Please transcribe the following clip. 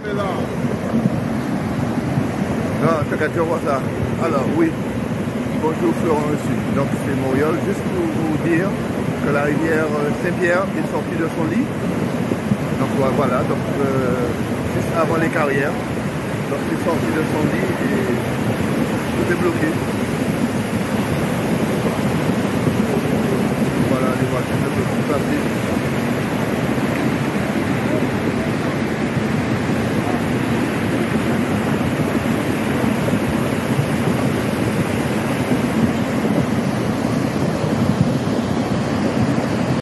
Non, t'inquiète, je vois ça. Alors, oui. Bonjour Florent aussi. Donc, c'est Moriol. Juste pour vous dire que la rivière Saint-Pierre est sortie de son lit. Donc, voilà. Donc, juste avant les carrières. Donc, c'est sorti de son lit et tout est bloqué. Voilà, les voitures ne peuvent plus passer.